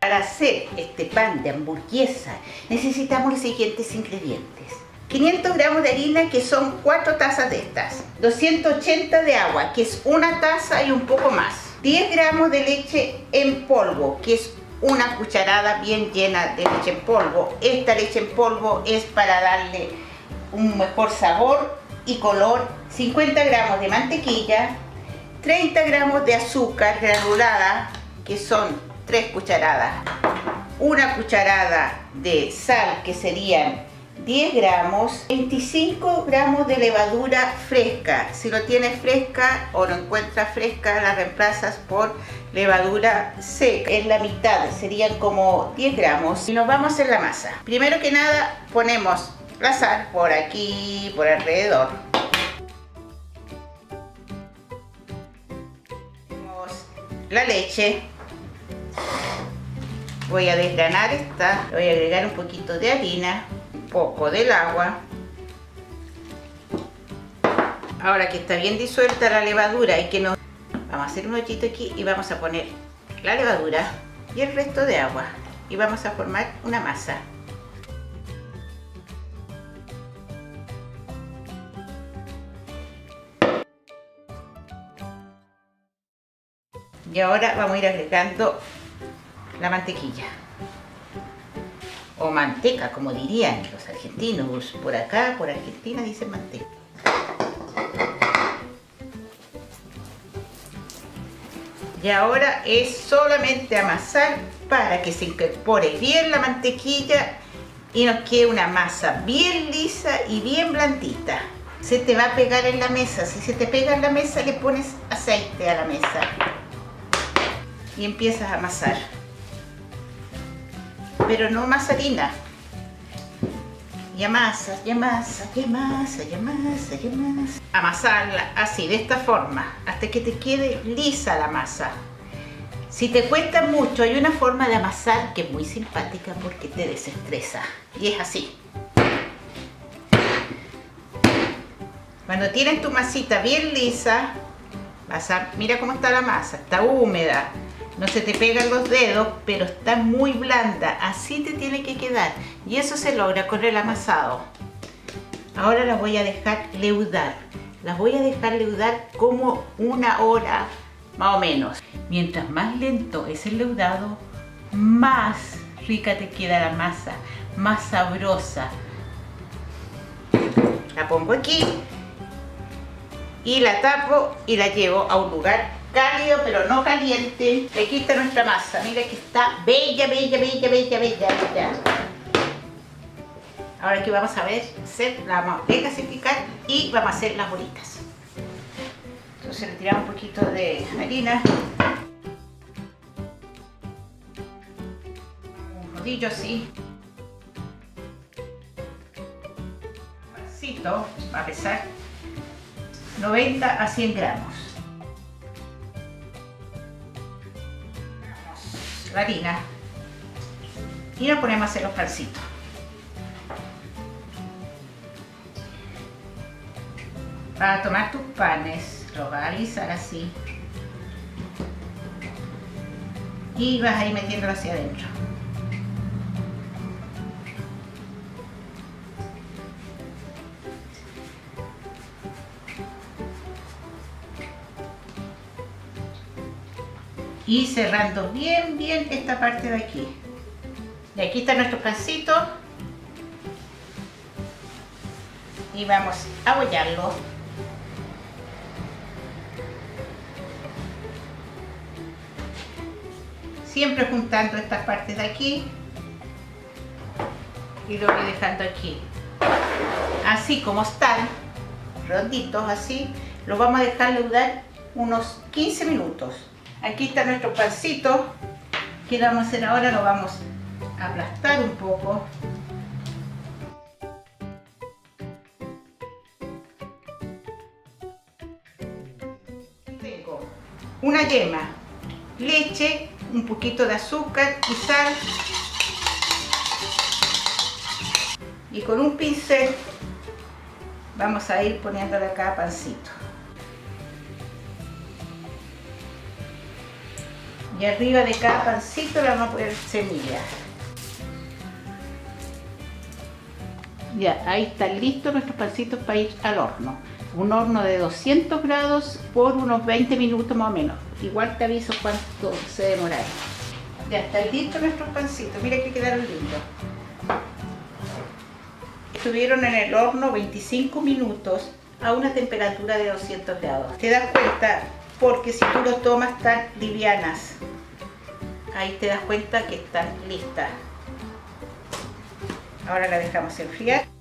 Para hacer este pan de hamburguesa necesitamos los siguientes ingredientes: 500 gramos de harina, que son 4 tazas de estas, 280 de agua, que es 1 taza y un poco más, 10 gramos de leche en polvo, que es una cucharada bien llena de leche en polvo. Esta leche en polvo es para darle un mejor sabor y color. 50 gramos de mantequilla, 30 gramos de azúcar granulada, que son 3 cucharadas, 1 cucharada de sal, que serían 10 gramos, 25 gramos de levadura fresca. Si lo tienes fresca o lo encuentras fresca, la reemplazas por levadura seca. Es la mitad, serían como 10 gramos. Y nos vamos a hacer la masa. Primero que nada ponemos la sal por aquí, por alrededor. Ponemos la leche. Voy a desgranar esta. Voy a agregar un poquito de harina, poco del agua. Ahora que está bien disuelta la levadura y que no, vamos a hacer un hoyito aquí y vamos a poner la levadura y el resto de agua y vamos a formar una masa. Y ahora vamos a ir agregando la mantequilla, o manteca, como dirían los argentinos. Por acá, por Argentina, dicen manteca. Y ahora es solamente amasar para que se incorpore bien la mantequilla y nos quede una masa bien lisa y bien blandita. Se te va a pegar en la mesa. Si se te pega en la mesa, le pones aceite a la mesa y empiezas a amasar. Pero no más harina. Y amasas, y amasas, y amasas, y amasas, y amasas. Amasarla así, de esta forma, hasta que te quede lisa la masa. Si te cuesta mucho, hay una forma de amasar que es muy simpática porque te desestresa. Y es así. Cuando tienes tu masita bien lisa, mira cómo está la masa, está húmeda. No se te pegan los dedos, pero está muy blanda. Así te tiene que quedar. Y eso se logra con el amasado. Ahora las voy a dejar leudar. Las voy a dejar leudar como 1 hora, más o menos. Mientras más lento es el leudado, más rica te queda la masa, más sabrosa. La pongo aquí y la tapo y la llevo a un lugar cálido, pero no caliente. Aquí está nuestra masa. Mira que está bella, bella, bella, bella, bella, bella. Ahora que vamos a ver, la vamos a desgasificar y vamos a hacer las bolitas. Entonces le tiramos un poquito de harina. Un rodillo así. Pancito, va a pesar 90 a 100 gramos. La harina y nos ponemos a hacer los pancitos. Vas a tomar tus panes, los vas a alisar así y vas a ir metiéndolo hacia adentro. Y cerrando bien, bien esta parte de aquí. Y aquí está nuestro pancito. Y vamos a bollarlo. Siempre juntando estas partes de aquí. Y lo voy dejando aquí. Así como están, ronditos así, los vamos a dejar leudar unos 15 minutos. Aquí está nuestro pancito. ¿Qué vamos a hacer ahora? Lo vamos a aplastar un poco. Tengo una yema, leche, un poquito de azúcar y sal. Y con un pincel vamos a ir poniéndole a cada pancito. Y arriba de cada pancito le vamos a poner semillas. Ya, ahí están listos nuestros pancitos para ir al horno. Un horno de 200 grados por unos 20 minutos más o menos. Igual te aviso cuánto se demora. Ya están listos nuestros pancitos. Mira que quedaron lindos. Estuvieron en el horno 25 minutos a una temperatura de 200 grados. Te das cuenta porque si tú los tomas tan livianas, ahí te das cuenta que están listas. Ahora la dejamos enfriar.